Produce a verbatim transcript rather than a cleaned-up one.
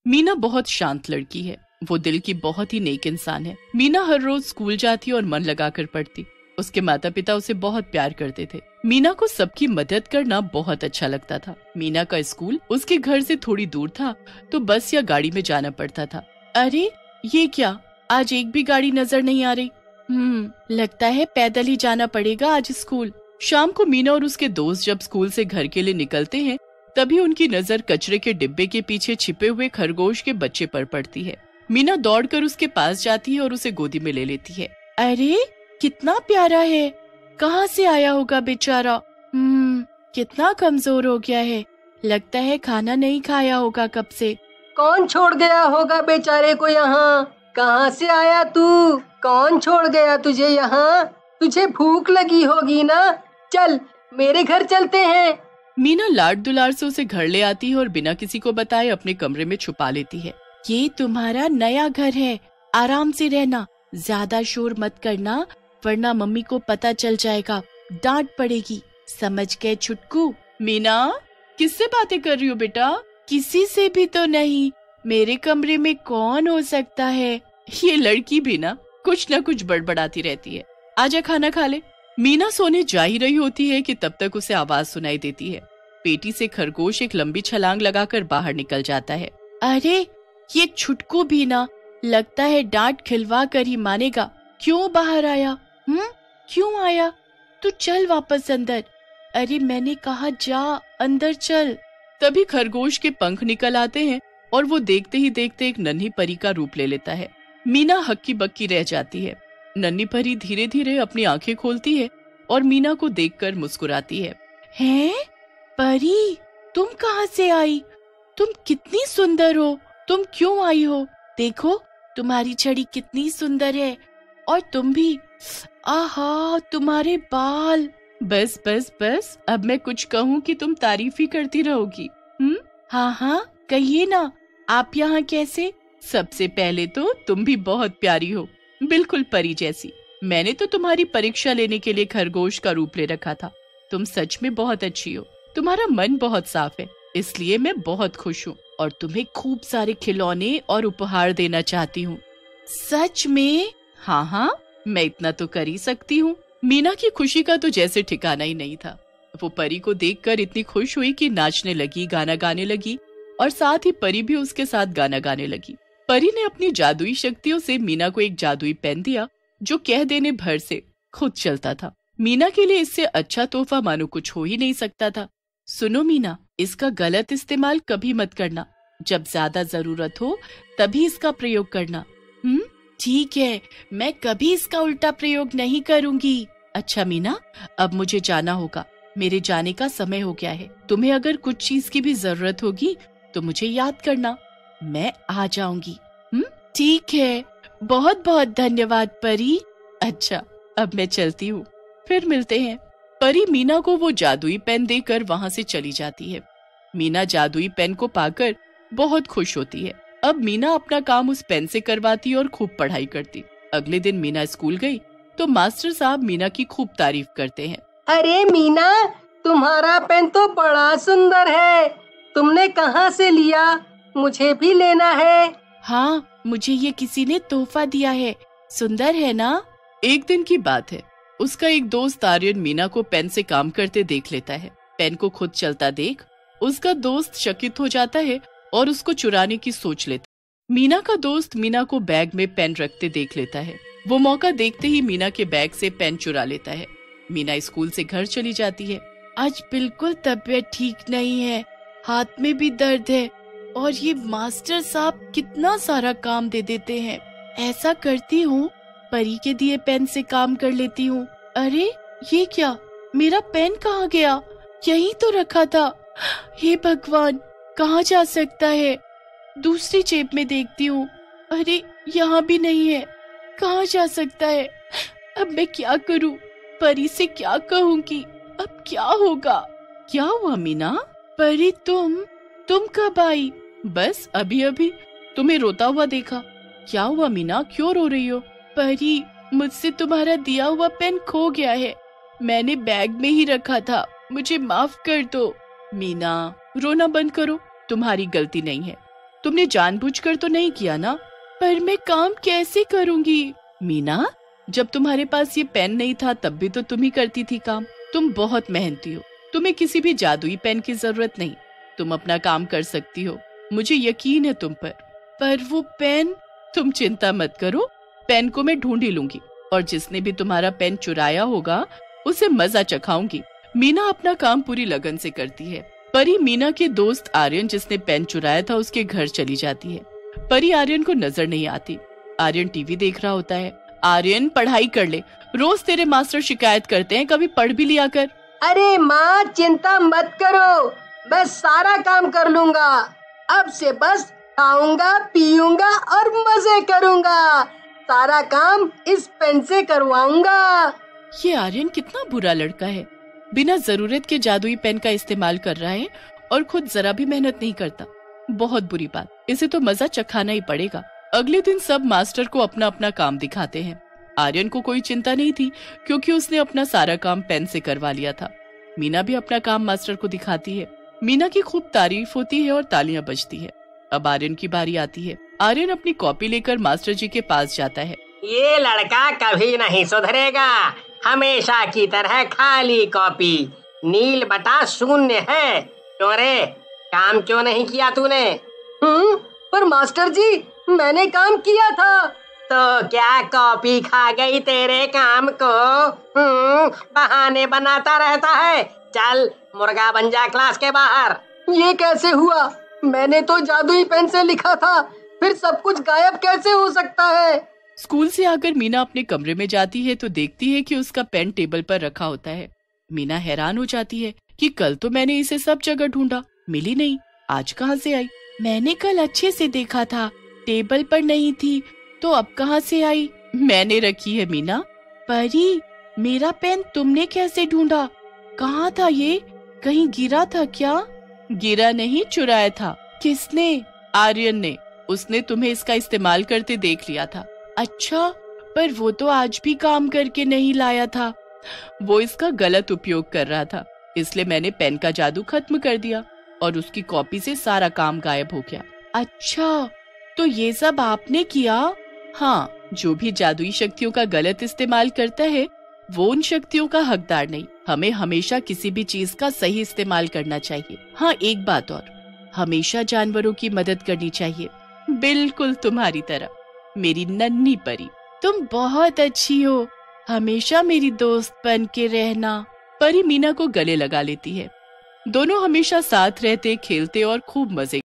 मीना बहुत शांत लड़की है। वो दिल की बहुत ही नेक इंसान है। मीना हर रोज स्कूल जाती और मन लगाकर पढ़ती। उसके माता पिता उसे बहुत प्यार करते थे। मीना को सबकी मदद करना बहुत अच्छा लगता था। मीना का स्कूल उसके घर से थोड़ी दूर था, तो बस या गाड़ी में जाना पड़ता था। अरे ये क्या, आज एक भी गाड़ी नजर नहीं आ रही। हम्म लगता है पैदल ही जाना पड़ेगा आज स्कूल। शाम को मीना और उसके दोस्त जब स्कूल से घर के लिए निकलते हैं, तभी उनकी नजर कचरे के डिब्बे के पीछे छिपे हुए खरगोश के बच्चे पर पड़ती है। मीना दौड़कर उसके पास जाती है और उसे गोदी में ले लेती है। अरे कितना प्यारा है, कहाँ से आया होगा बेचारा। हम्म कितना कमजोर हो गया है, लगता है खाना नहीं खाया होगा कब से। कौन छोड़ गया होगा बेचारे को यहाँ? कहाँ से आया तू? कौन छोड़ गया तुझे यहाँ? तुझे भूख लगी होगी ना? चल मेरे घर चलते हैं। मीना लाड दुलार से उसे घर ले आती है और बिना किसी को बताए अपने कमरे में छुपा लेती है। ये तुम्हारा नया घर है, आराम से रहना, ज्यादा शोर मत करना वरना मम्मी को पता चल जाएगा, डांट पड़ेगी, समझ गए छुटकू? मीना किससे बातें कर रही हो बेटा? किसी से भी तो नहीं, मेरे कमरे में कौन हो सकता है? ये लड़की भी ना कुछ न कुछ बड़बड़ाती रहती है। आजा खाना खा ले। मीना सोने जा ही रही होती है कि तब तक उसे आवाज सुनाई देती है। पेटी से खरगोश एक लंबी छलांग लगाकर बाहर निकल जाता है। अरे ये छुटकू भी ना, लगता है डांट खिलवा कर ही मानेगा। क्यों बाहर आया? हम्म क्यों आया? तू चल वापस अंदर। अरे मैंने कहा जा अंदर चल। तभी खरगोश के पंख निकल आते हैं और वो देखते ही देखते एक नन्ही परी का रूप ले लेता है। मीना हक्की बक्की रह जाती है। नन्ही परी धीरे धीरे अपनी आंखें खोलती है और मीना को देखकर मुस्कुराती है। हैं? परी तुम कहाँ से आई? तुम कितनी सुंदर हो, तुम क्यों आई हो? देखो तुम्हारी छड़ी कितनी सुंदर है, और तुम भी। आहा तुम्हारे बाल। बस बस बस, अब मैं कुछ कहूँ कि तुम तारीफ ही करती रहोगी। हम्म हाँ हाँ कहिए ना, आप यहाँ कैसे? सबसे पहले तो तुम भी बहुत प्यारी हो, बिल्कुल परी जैसी। मैंने तो तुम्हारी परीक्षा लेने के लिए खरगोश का रूप ले रखा था। तुम सच में बहुत अच्छी हो, तुम्हारा मन बहुत साफ है, इसलिए मैं बहुत खुश हूँ और तुम्हें खूब सारे खिलौने और उपहार देना चाहती हूँ। सच में? हाँ हाँ मैं इतना तो कर ही सकती हूँ। मीना की खुशी का तो जैसे ठिकाना ही नहीं था। वो परी को देखकर इतनी खुश हुई कि नाचने लगी, गाना गाने लगी और साथ ही परी भी उसके साथ गाना गाने लगी। परी ने अपनी जादुई शक्तियों से मीना को एक जादुई पेन दिया जो कह देने भर से खुद चलता था। मीना के लिए इससे अच्छा तोहफा मानो कुछ हो ही नहीं सकता था। सुनो मीना, इसका गलत इस्तेमाल कभी मत करना, जब ज्यादा जरूरत हो तभी इसका प्रयोग करना। हम्म ठीक है, मैं कभी इसका उल्टा प्रयोग नहीं करूंगी। अच्छा मीना, अब मुझे जाना होगा, मेरे जाने का समय हो गया है। तुम्हें अगर कुछ चीज की भी जरूरत होगी तो मुझे याद करना, मैं आ जाऊंगी। हम्म ठीक है, बहुत बहुत धन्यवाद परी। अच्छा अब मैं चलती हूँ, फिर मिलते हैं। परी मीना को वो जादुई पेन देकर वहाँ से चली जाती है। मीना जादुई पेन को पाकर बहुत खुश होती है। अब मीना अपना काम उस पेन से करवाती और खूब पढ़ाई करती। अगले दिन मीना स्कूल गई तो मास्टर साहब मीना की खूब तारीफ करते हैं। अरे मीना, तुम्हारा पेन तो बड़ा सुंदर है, तुमने कहाँ से लिया? मुझे भी लेना है। हाँ, मुझे ये किसी ने तोहफा दिया है, सुंदर है ना? एक दिन की बात है, उसका एक दोस्त आर्यन मीना को पेन से काम करते देख लेता है। पेन को खुद चलता देख उसका दोस्त चकित हो जाता है और उसको चुराने की सोच लेता। मीना का दोस्त मीना को बैग में पेन रखते देख लेता है। वो मौका देखते ही मीना के बैग से पेन चुरा लेता है। मीना स्कूल से घर चली जाती है। आज बिल्कुल तबीयत ठीक नहीं है, हाथ में भी दर्द है और ये मास्टर साहब कितना सारा काम दे देते हैं। ऐसा करती हूँ, परी के दिए पेन से काम कर लेती हूँ। अरे ये क्या, मेरा पेन कहाँ गया? यहीं तो रखा था। हे भगवान, कहाँ जा सकता है? दूसरी जेब में देखती हूँ, अरे यहाँ भी नहीं है। कहाँ जा सकता है? अब मैं क्या करूँ? परी से क्या कहूँगी? अब क्या होगा? क्या हुआ मीना? परी तुम तुम कब आई? बस अभी अभी, तुम्हें रोता हुआ देखा। क्या हुआ मीना, क्यों रो रही हो? परी, मुझसे तुम्हारा दिया हुआ पेन खो गया है, मैंने बैग में ही रखा था, मुझे माफ कर दो। मीना रोना बंद करो, तुम्हारी गलती नहीं है। तुमने जानबूझकर तो नहीं किया ना? पर मैं काम कैसे करूंगी? मीना, जब तुम्हारे पास ये पेन नहीं था तब भी तो तुम ही करती थी काम। तुम बहुत मेहनती हो, तुम्हें किसी भी जादुई पेन की जरूरत नहीं, तुम अपना काम कर सकती हो, मुझे यकीन है तुम पर। पर वो पेन? तुम चिंता मत करो, पेन को मैं ढूंढ ही लूंगी और जिसने भी तुम्हारा पेन चुराया होगा उसे मजा चखाऊंगी। मीना अपना काम पूरी लगन से करती है। परी मीना के दोस्त आर्यन जिसने पेन चुराया था उसके घर चली जाती है। परी आर्यन को नजर नहीं आती। आर्यन टीवी देख रहा होता है। आर्यन, पढ़ाई कर ले, रोज तेरे मास्टर शिकायत करते हैं, कभी पढ़ भी लिया कर। अरे माँ, चिंता मत करो, मैं सारा काम कर लूंगा। अब से बस खाऊंगा, पीऊंगा और मजे करूंगा। सारा काम इस पेन से करवाऊंगा। ये आर्यन कितना बुरा लड़का है, बिना जरूरत के जादुई पेन का इस्तेमाल कर रहा है और खुद जरा भी मेहनत नहीं करता। बहुत बुरी बात, इसे तो मजा चखाना ही पड़ेगा। अगले दिन सब मास्टर को अपना अपना काम दिखाते हैं। आर्यन को कोई चिंता नहीं थी क्योंकि उसने अपना सारा काम पेन से करवा लिया था। मीना भी अपना काम मास्टर को दिखाती है। मीना की खूब तारीफ होती है और तालियां बजती है। अब आर्यन की बारी आती है। आर्यन अपनी कॉपी लेकर मास्टर जी के पास जाता है। ये लड़का कभी नहीं सुधरेगा, हमेशा की तरह खाली कॉपी, नील बटा शून्य है। क्यों रे, काम क्यों नहीं किया तूने? हम्म, पर मास्टर जी मैंने काम किया था। तो क्या कॉपी खा गई तेरे काम को? हम्म, बहाने बनाता रहता है। चल मुर्गा बन जा क्लास के बाहर। ये कैसे हुआ? मैंने तो जादुई पेन से लिखा था, फिर सब कुछ गायब कैसे हो सकता है? स्कूल से आकर मीना अपने कमरे में जाती है तो देखती है कि उसका पेन टेबल पर रखा होता है। मीना हैरान हो जाती है कि कल तो मैंने इसे सब जगह ढूंढा, मिली नहीं, आज कहाँ से आई? मैंने कल अच्छे से देखा था, टेबल पर नहीं थी, तो अब कहाँ से आई? मैंने रखी है मीना। परी, मेरा पेन तुमने कैसे ढूंढा? कहाँ था ये? कहीं गिरा था क्या? गिरा नहीं, चुराया था। किसने? आर्यन ने। उसने तुम्हें इसका इस्तेमाल करते देख लिया था। अच्छा, पर वो तो आज भी काम करके नहीं लाया था। वो इसका गलत उपयोग कर रहा था, इसलिए मैंने पेन का जादू खत्म कर दिया और उसकी कॉपी से सारा काम गायब हो गया। अच्छा, तो ये सब आपने किया? हाँ, जो भी जादुई शक्तियों का गलत इस्तेमाल करता है वो उन शक्तियों का हकदार नहीं। हमें हमेशा किसी भी चीज का सही इस्तेमाल करना चाहिए। हाँ, एक बात और, हमेशा जानवरों की मदद करनी चाहिए, बिल्कुल तुम्हारी तरह। मेरी नन्ही परी, तुम बहुत अच्छी हो, हमेशा मेरी दोस्त बन के रहना। परी मीना को गले लगा लेती है। दोनों हमेशा साथ रहते, खेलते और खूब मजे